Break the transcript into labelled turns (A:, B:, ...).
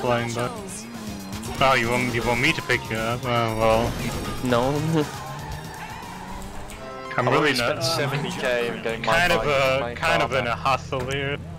A: flying back. Oh, you want me to pick you up? Well.
B: No.
A: I'm
C: I've
A: really
C: already
A: not.
C: spent 70k and getting my
A: Kind
C: bike and my
A: of
C: car
A: in
C: back.
A: a hustle here.